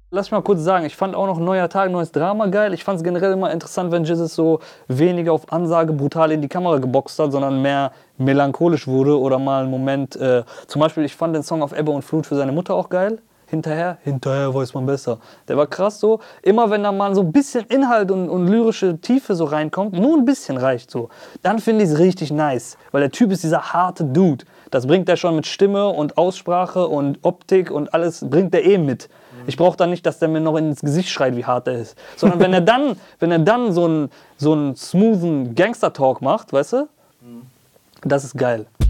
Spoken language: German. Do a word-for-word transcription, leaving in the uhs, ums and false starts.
Lass mich mal kurz sagen, ich fand auch noch Neuer Tag, neues Drama geil. Ich fand es generell immer interessant, wenn Jesus so weniger auf Ansage brutal in die Kamera geboxt hat, sondern mehr melancholisch wurde oder mal einen Moment. Äh, zum Beispiel, ich fand den Song auf Ebbe und Flut für seine Mutter auch geil. Hinterher, hinterher weiß man besser. Der war krass so. Immer wenn da mal so ein bisschen Inhalt und, und lyrische Tiefe so reinkommt, nur ein bisschen reicht so, dann finde ich es richtig nice. Weil der Typ ist dieser harte Dude. Das bringt er schon mit Stimme und Aussprache und Optik und alles bringt er eh mit. Ich brauche dann nicht, dass der mir noch ins Gesicht schreit, wie hart er ist. Sondern wenn er dann, wenn er dann so einen so einen smoothen Gangster-Talk macht, weißt du, das ist geil.